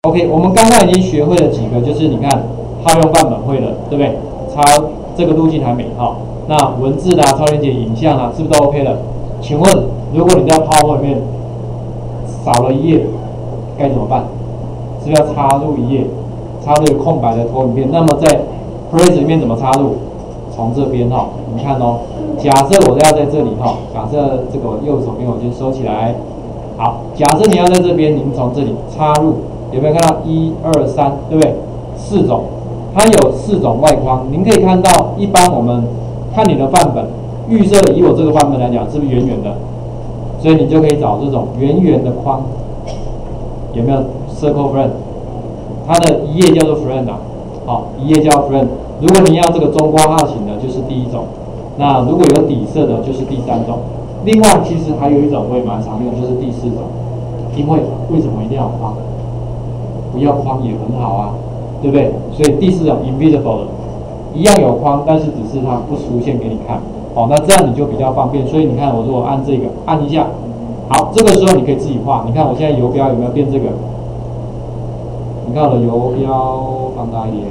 OK， 我们刚刚已经学会了几个，就是你看套用范本会了，对不对？这个路径还没哈。那文字啦、超连结、影像啊，是不是都 OK 了？请问，如果你在 PowerPoint 里面少了一页，该怎么办？是不是要插入一页，插入一个空白的投影片？那么在 Press 里面怎么插入？从这边哈，你看哦。假设我要在这里哈，假设这个右手边我先收起来。好，假设你要在这边，您从这里插入，有没有看到1、2、3，对不对？4种，它有4种外框。您可以看到，一般我们看你的范本，预设以我这个范本来讲，是不是圆圆的？所以你就可以找这种圆圆的框，有没有 Circle Frame？ 它的一页叫做 Frame 啊，好，一页叫 Frame。如果你要这个中括号型的，就是第1种。那如果有底色的，就是第3种。另外，其实还有一种我也蛮常用，就是第4种。因为为什么一定要框？不要框也很好啊，对不对？所以第4种 invisible 的，一样有框，但是只是它不出现给你看。好，那这样你就比较方便。所以你看，我如果按这个，按一下，好，这个时候你可以自己画。你看我现在游标有没有变这个？你看我的游标放大一点。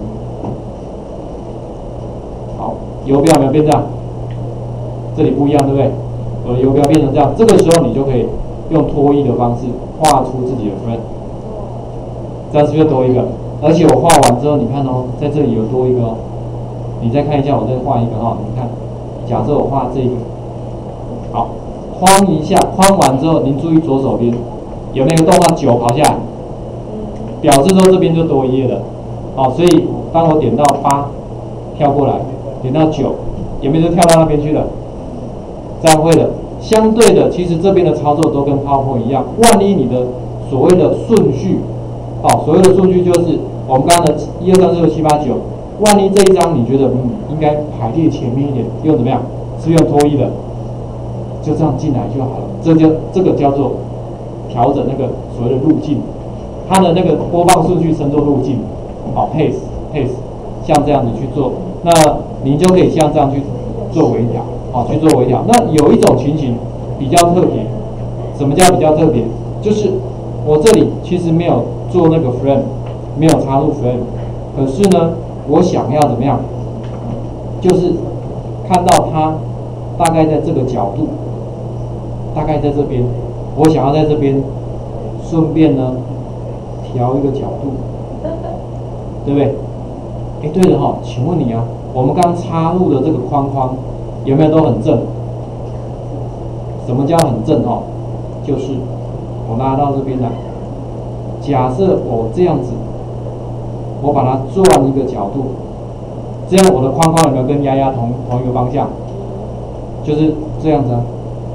好，游标有没有变这样？这里不一样，对不对？我的游标变成这样，这个时候你就可以用拖曳的方式画出自己的 frame， 这样是不是多一个？而且我画完之后，你看哦，在这里有多一个哦。你再看一下，我再画一个哈，你看，假设我画这个，好，框一下，框完之后，您注意左手边有没有一个动画9跑下来，表示说这边就多一页了。好，所以当我点到8，跳过来，点到9，有没有就跳到那边去了？这样会了。相对的，其实这边的操作都跟 PowerPoint 一样。万一你的所谓的顺序，所谓的顺序就是我们刚刚的1、2、3、4、5、7、8、9。万一这一张你觉得应该排列前面一点，用怎么样？是不是用拖曳的？就这样进来就好了。这个叫做调整那个所谓的路径，它的那个播放顺序称作路径，pace， 像这样子去做，那你就可以像这样去做微调，去做微调。那有一种情形比较特别，什么叫比较特别？就是我这里其实没有做那个 frame， 没有插入 frame， 可是呢，我想要怎么样？就是看到它大概在这个角度，大概在这边，我想要在这边顺便呢调一个角度，对不对？哎，对了哈，请问你啊，我们刚插入的这个框框有没有都很正？什么叫很正哈？就是我拉到这边来，假设我这样子，我把它转一个角度，这样我的框框有没有跟丫丫同一个方向？就是这样子啊。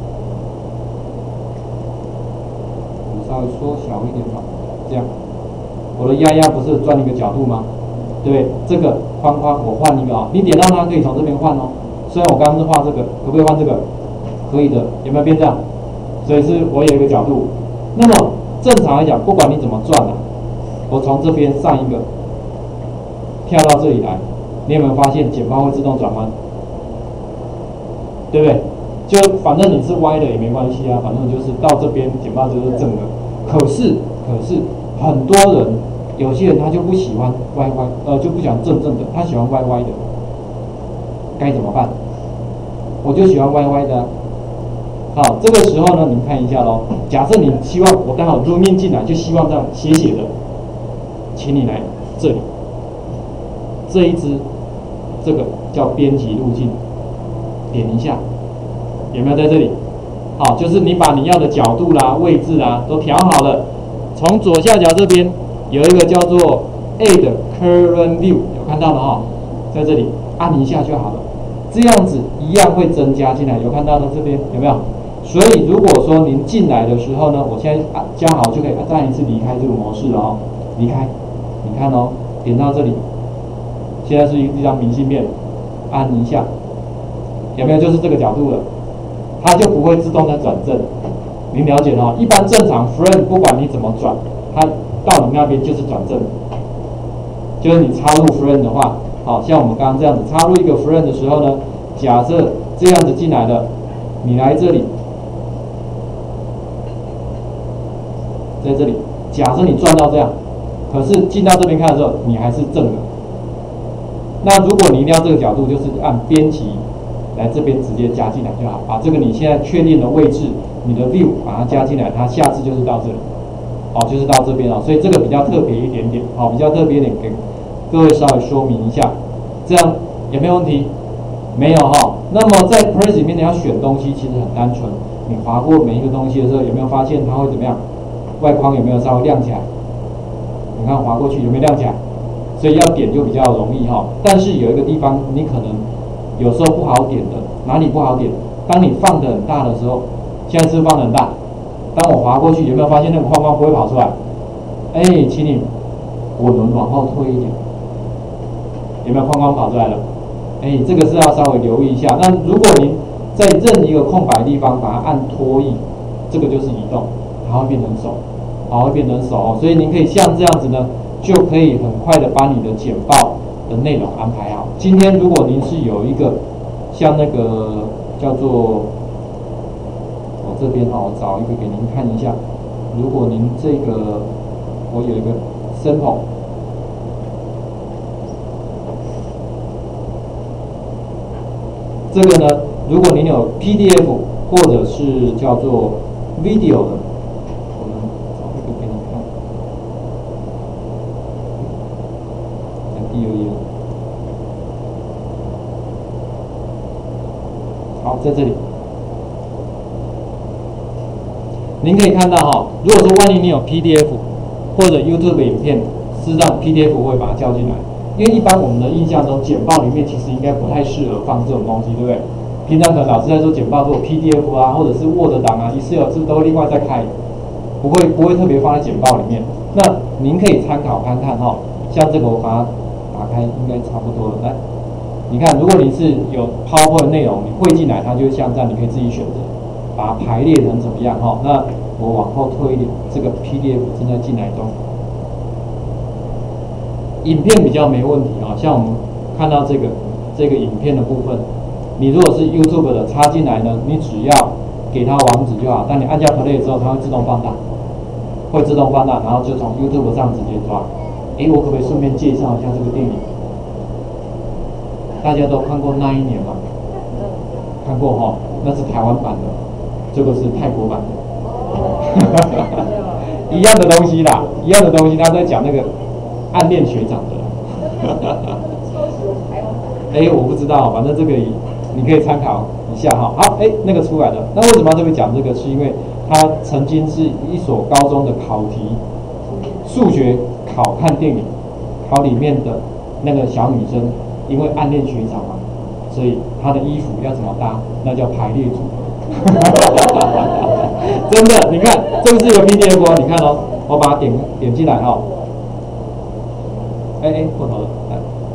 我稍微缩小一点吧，这样，我的丫丫不是转一个角度吗？对不对？这个框框我换一个啊，你点到它可以从这边换哦。虽然我刚刚是画这个，可不可以换这个？可以的，有没有变这样？所以是我有一个角度。那么正常来讲，不管你怎么转啊，我从这边上一个跳到这里来，你有没有发现剪报会自动转弯？对不对？就反正你是歪的也没关系啊，反正就是到这边剪报就是正的。可是很多人，有些人他就不喜欢歪，就不喜欢正的，他喜欢歪的，该怎么办？我就喜欢歪的啊。好，这个时候呢，你们看一下咯。假设你希望我刚好路面进来，就希望这样斜的，请你来这里，这一支，这个叫编辑路径，点一下，有没有在这里？好，就是你把你要的角度啦、位置啦都调好了，从左下角这边有一个叫做 Add Current View， 有看到了哈，在这里按一下就好了，这样子一样会增加进来，有看到的这边有没有？所以如果说您进来的时候呢，我现在加好就可以再一次离开这个模式了哦，离开，你看哦，点到这里，现在是一张明信片，按一下，有没有？就是这个角度了，它就不会自动的转正，您了解哦？一般正常 frame 不管你怎么转，它到你那边就是转正，就是你插入 frame 的话，好像我们刚刚这样子插入一个 frame 的时候呢，假设这样子进来了，你来这里。在这里，假设你转到这样， 可是进到这边看的时候，你还是正的。那如果你一定要这个角度，就是按编辑来这边直接加进来就好，把这个你现在确定的位置，你的 view 把它加进来，它下次就是到这里，就是到这边所以这个比较特别一点点，比较特别一点，给各位稍微说明一下，这样有没有问题？没有那么在 Press 里面你要选东西其实很单纯，你划过每一个东西的时候，有没有发现它会怎么样？外框有没有稍微亮起来？你看划过去有没有亮起来？所以要点就比较容易但是有一个地方你可能有时候不好点的，哪里不好点？当你放得很大的时候，现在是放得很大，当我划过去，有没有发现那个框框不会跑出来？请你滚轮往后推一点，有没有框框跑出来了？这个是要稍微留意一下。那如果您在任一个空白地方把它按拖曳，这个就是移动，它会变成手，会变成手所以您可以像这样子呢，就可以很快的把你的简报的内容安排好。今天如果您是有一个像那个叫做我这边我找一个给您看一下。如果您这个我有一个 sample， 这个呢，如果您有 PDF 或者是叫做 video 的，我们找一个给您看。第二页。好，在这里，您可以看到如果说万一你有 PDF 或者 YouTube 影片，事实上 PDF 会把它叫进来，因为一般我们的印象中简报里面其实应该不太适合放这种东西，对不对？平常可能老师在做简报，做 PDF 或者是 Word 档Excel 是不是都另外再开，不会特别放在简报里面。那您可以参考看看像这个我把它打开，应该差不多了。来，你看，如果你是有 PowerPoint 的内容，你汇进来，它就像这样，你可以自己选择把它排列成怎么样那我往后推一点，这个 PDF 正在进来中。影片比较没问题像我们看到这个影片的部分，你如果是 YouTube 的插进来呢，你只要给它网址就好。当你按下 Play 之后，它会自动放大，然后就从 YouTube 上直接抓。我可不可以顺便介绍一下这个电影？大家都看过那一年吗？看过那是台湾版的，这个是泰国版的。一样的东西啦，他在讲那个暗恋学长的。我不知道，反正这个你可以参考一下好，那个出来了。那为什么要特别讲这个？是因为它曾经是一所高中的考题，数学考看电影，考里面的那个小女生，因为暗恋学长嘛，所以她的衣服要怎么搭？那叫排列组合。真的，你看这个是一个 PDF 你看我把它点进来过头了，来，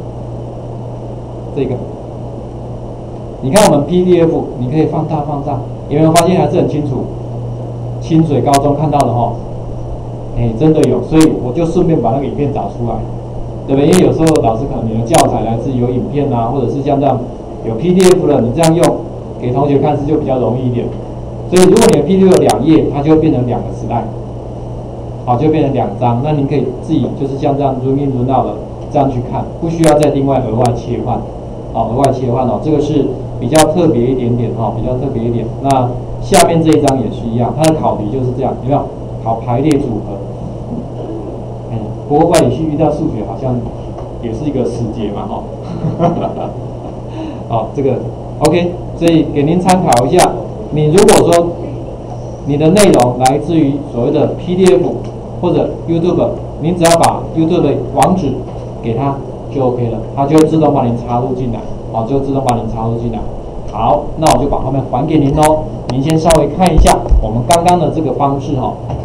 这个，你看我们 PDF， 你可以放大，有没有发现还是很清楚？清水高中看到的真的有，所以我就顺便把那个影片找出来，对不对？因为有时候老师可能你的教材来自有影片或者是像这样有 PDF 的，你这样用给同学看是就比较容易一点。所以如果你的 PDF 有2页，它就会变成2个slide，就变成2张。那您可以自己就是像这样run in run out的这样去看，不需要再另外额外切换，这个是比较特别一点点比较特别一点。那下面这一张也是一样，它的考题就是这样，有没有？考排列组合。不过外语系遇到数学好像也是一个死结嘛这个 OK， 所以给您参考一下。你如果说你的内容来自于所谓的 PDF 或者 YouTube， 您只要把 YouTube 的网址给它就 OK 了，它就会自动帮您插入进来，就自动帮您插入进来。好，那我就把画面还给您喽。您先稍微看一下我们刚刚的这个方式